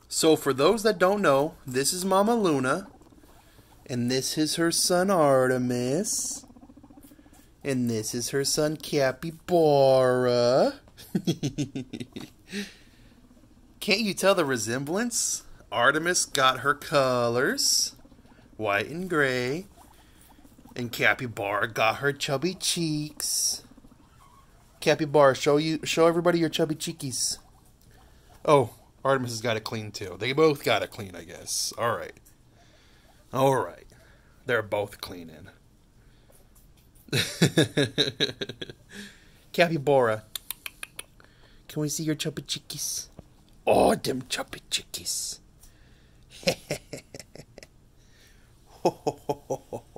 So for those that don't know, this is Mama Luna, and this is her son Artemis, and this is her son Capybara. Can't you tell the resemblance? Artemis got her colors, white and gray, and Capybara got her chubby cheeks. Capybara, show everybody your chubby cheekies. Oh, Artemis has got to clean too. They both got to clean, I guess. All right. They're both cleaning. Capybara, can we see your chubby cheekies? Oh, them chubby cheekies.